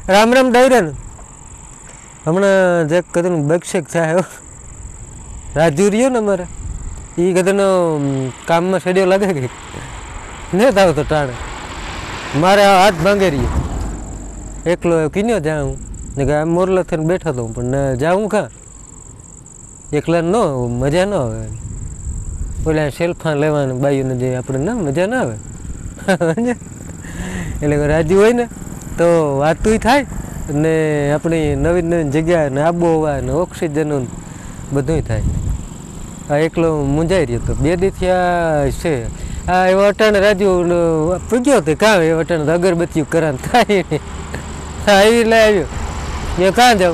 રામ રામ ડાયરન હમણાં જે કદાચ બક્ષેક થાય રાજુ રહ્યો ને અમારે એ કદાનો કામમાં સડ્યો લાગે કે ને થાવ તો ટાણે મારે હાથ ભાંગે રહ્યો એકલો કીન્યો જાઉં ને કે આમ મોરલા થઈને બેઠો તો પણ જાઉં કાં એકલા ન મજા ન આવે ઓલા સેલ્ફા લેવાનું બાયુને જે આપણે ના મજા ના આવે એટલે રાજુ હોય ને તો વાતું થાય ને આપણી નવી નવી જગ્યા ને આબોહવા ને ઓક્સિજન બધું થાય. આ એકલો મૂંઝાઈ રહ્યો તો 2 દિવસથી આ છે આ એવો અટાણે રાજુ પૂગ્યો તો કાં એવો અટાણે અગરબત્તી કરા થાય ને હા એવી લઈ આવ્યો એ કાં જાઉં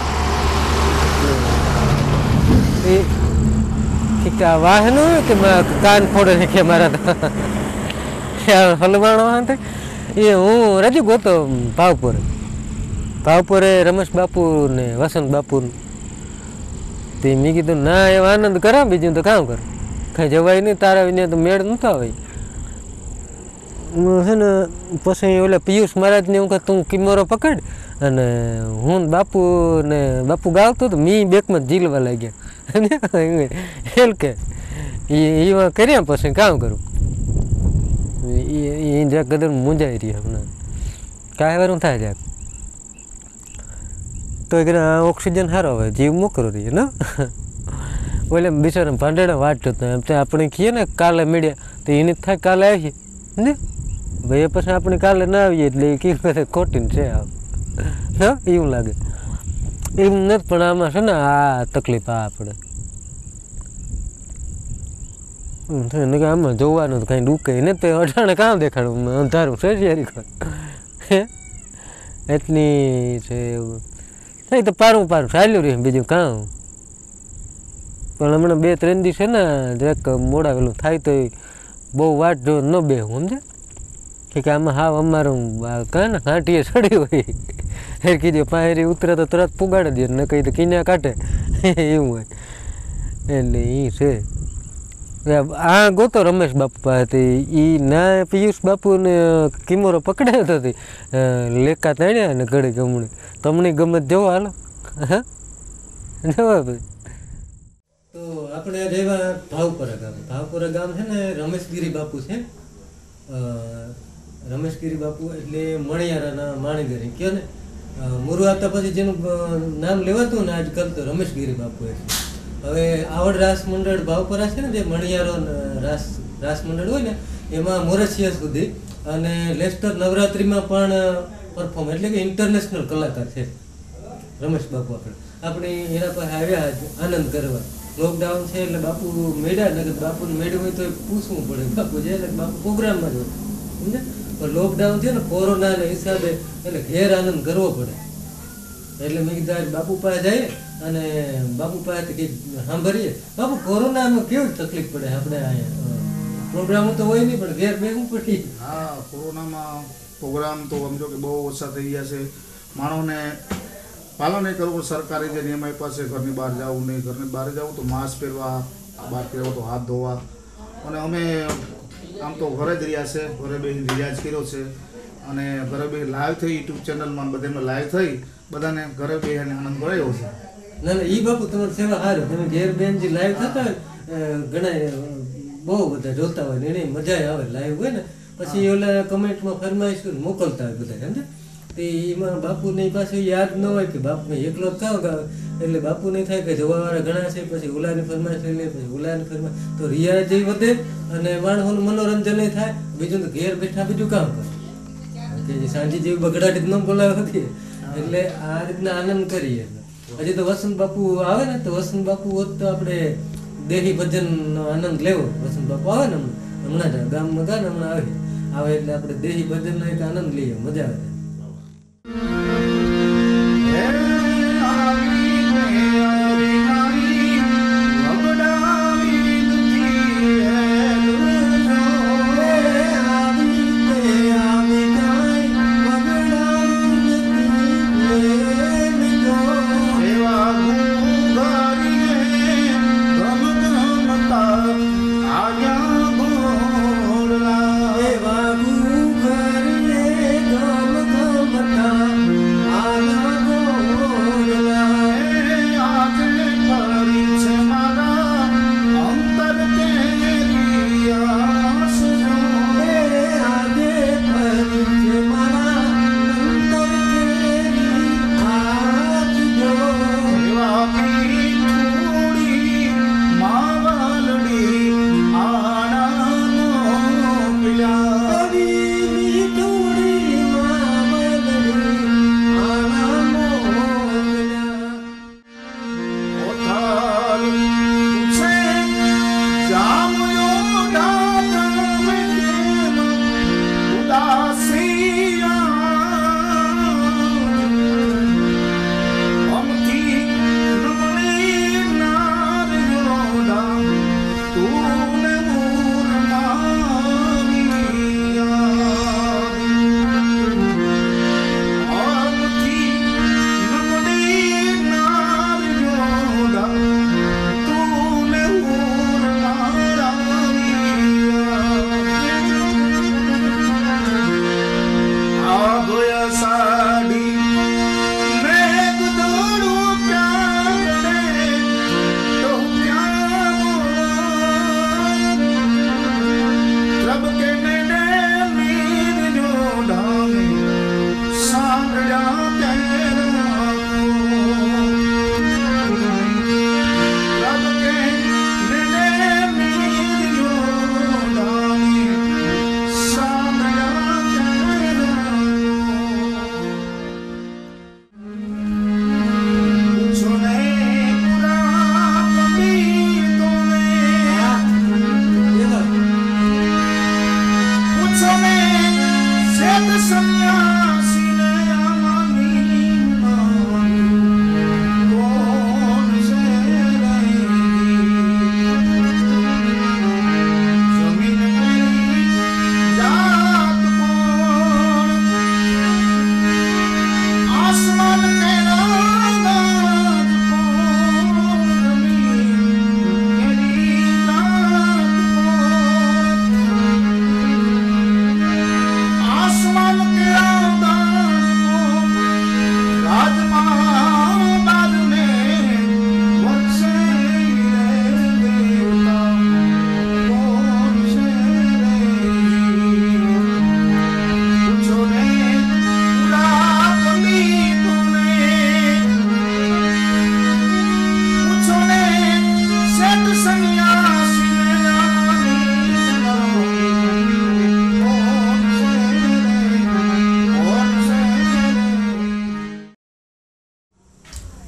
એ વાહન હોય કે કાન ફોડે ને કે મારા તો હલવાણો વાહન એ હું રાજુ ગોતો ભાવપુરે રમેશ બાપુ ને વસંત બાપુ તે મેં કીધું ના એવો આનંદ કરા બીજું તો કામ કર કાંઈ જવાય નહીં તારા વિના તો મેળ નહોતો આવે છે ને પછી ઓલા પિયુષ મહારાજને હું કહું તું કિમોરો પકડ અને હું બાપુ ગાવતો તો મી બેકમાં ઝીલવા લાગ્યા હેલ કે એમાં કર્યા પછી કામ કરું એ જ્યાં કદર મૂંઝાઈ રહી હમણાં કાંઈ વારું થાય જાય તો એ ઓક્સિજન સારો આવે જીવ મોકરો રહીએ ને ઓલે બિચારા ભાંડેડા વાટ જોતા એમ તો આપણે કહીએ ને કાલે મળ્યા તો એને થાય કાલે આવીએ ને ભાઈ પછી આપણે કાલે ના આવીએ એટલે એ કઈ ખોટીને છે ના એવું લાગે એવું નથી પણ આમાં છે ને આ તકલીફ આ આપણે કે આમાં જોવાનું તો કાંઈ ડૂકે ને તો અટાણે કામ દેખાડું અંધારું સરિયારી હે એટલી છે એવું થાય તો પારું ચાલ્યું રહે બીજું કામ પણ હમણાં 2-3 દિવસ છે ને જરાક મોડા વેલું થાય તો બહુ વાટ જો ન બે હું સમજે કે આમાં હાવ અમારું કાં ને ઘાંટીએ ચડી હોય એ કીધું પાયરી ઉતરે તો તરત પુગાડી દે ને કહી તો કિન્યા કાઢે એવું હોય એટલે એ છે આ ગોતો રમેશ બાપુ પાસે એ ના પિયુષ બાપુને કિમોરો પકડાયો હતો લેકા તાણ્યા ને ઘડી ગમણી તમને ગમત જવો હાલો હા જવા ભાઈ. તો આપણે રહેવા ભાવપુરા ગામ છે ને રમેશગીરી બાપુ છે રમેશગીરી બાપુ એટલે મણિયારાના માણીગરી કયો ને મુરુ આવતા પછી જેનું નામ લેવાતું ને આજકાલ તો રમેશગીરી બાપુ હવે આવડ રાસ મંડળ ભાવપુરા છે ને જે મણિયારો રાસ મંડળ હોય ને એમાં મોરેશિયા સુધી અને લેસ્ટર નવરાત્રિમાં પણ પરફોર્મ એટલે કે ઇન્ટરનેશનલ કલાકાર છે રમેશ બાપુ આપણે એના પાસે આવ્યા આનંદ કરવા. લોકડાઉન છે એટલે બાપુ મેળ્યા ને બાપુને મેળ્યું હોય તો પૂછવું પડે બાપુ છે એટલે બાપુ પ્રોગ્રામમાં જ હોય સમજે પણ લોકડાઉન છે ને કોરોનાના હિસાબે એટલે ઘેર આનંદ કરવો પડે એટલે મેં કીધું બાપુ પાસે જઈએ અને બાપુ પાસેથી કંઈક સાંભળીએ. બાપુ કોરોનામાં કેવી તકલીફ પડે આપણે અહીંયા પ્રોગ્રામો તો હોય નહીં પણ ઘેર બેસવું પડી. હા કોરોનામાં પ્રોગ્રામ તો સમજો કે બહુ ઓછા થઈ ગયા છે માણસને પાલન નહીં કરવું સરકારી જે નિયમ આપ્યા છે ઘરની બહાર જવું નહીં ઘરની બહાર જવું તો માસ્ક પહેરવા બહાર પહેરવા તો હાથ ધોવા અને અમે આમ તો ઘરે જ રહ્યા છે ઘરે બેસી રિયાઝ કર્યો છે અને ઘરે બે લાઈવ થઈ યુટ્યુબ ચેનલમાં બધામાં લાઈવ થઈ બધાને ઘરે બેસીને આનંદ કરાયો છે. ના ના એ બાપુ તમારી સેવા સારું તમે ઘેર બેન જે લાઈવ થતા હોય ઘણા બહુ બધા જોતા હોય ને એને મજા આવે લાઈવ હોય ને પછી ઓલા કમેન્ટમાં ફરમાઈશ મોકલતા હોય બધા સમજે તે એમાં બાપુની પાસે યાદ ન હોય કે બાપુ એકલો જ કામ ગાવે એટલે બાપુને થાય કે જોવાવાળા ઘણા છે પછી ઓલાની ફરમાઈશ લઈ લે પછી ઓલાની ફરમાઈશ તો રિયાજ વધે અને માણસોનું મનોરંજન થાય બીજું તો ઘેર બેઠા બીજું કામ કરે કે સાંજે જેવી બગડાટી ન બોલાવે હતી એટલે આ રીતના આનંદ કરીએ. હજી તો વસંત બાપુ આવે ને તો વસંત બાપુ હોત તો આપણે દેહી ભજનનો આનંદ લેવો. વસંત બાપુ આવે ને હમણાં જ ગામમાં ગયા ને હમણાં આવે એટલે આપણે દેહી ભજનનો એક આનંદ લઈએ મજા આવે. Eva,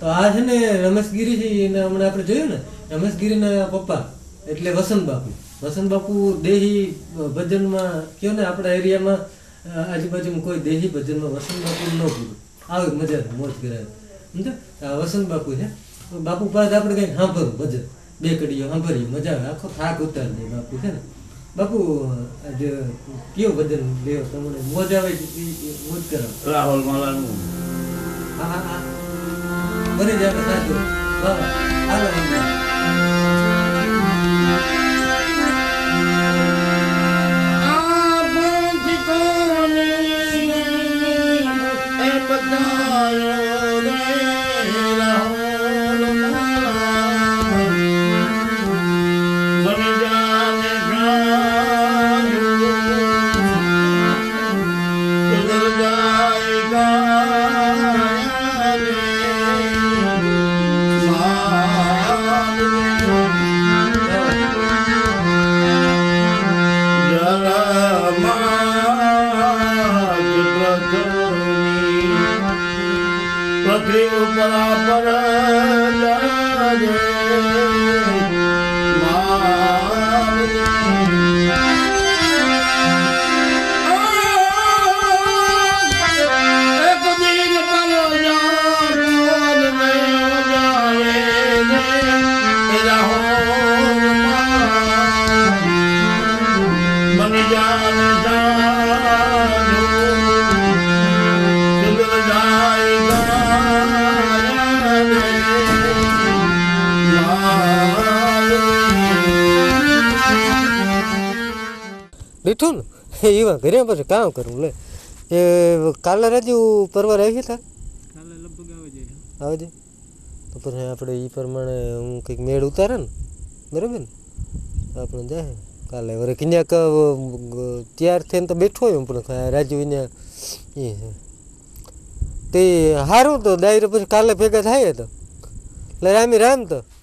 તો આ છે ને રમેશ ગીરી છે એને હમણાં આપણે જોયું ને રમેશ ગીરીના પપ્પા એટલે વસંત બાપુ દેહી ભજનમાં કયો ને આપણા એરિયામાં આજુબાજુમાં કોઈ દેહી ભજનમાં વસંત બાપુ ન પૂરું આવી મજા મોજ કરાવે સમજો આ વસંત બાપુ છે બાપુ પાસે આપણે કંઈક સાંભળવું ભજન 2 કડીઓ સાંભળીએ મજા આવે આખો થાક ઉતાર દે બાપુ છે ને બાપુ આજે કયો ભજન લેવો તમને મોજ આવે મોજ કરાવો રાહુલ માલાનું હા હા બની જાય સાચું વાહ હાલો પૃથ્વી ઉપર પર બેઠું ને એવા ઘરે પછી કામ કરવું લે એ કાલે રાજુ પરવાર આવી હતા કાલે લગભગ આવે છે તો પછી આપણે એ પ્રમાણે હું કંઈક મેળ ઉતારે ને બરાબર ને આપણે જાય કાલે વરે ક્યાંક તૈયાર થઈને તો બેઠો હોય પણ રાજુ એને એ છે તે સારું તો ડાયરો પછી કાલે ભેગા થાય તો એટલે રામી રામ તો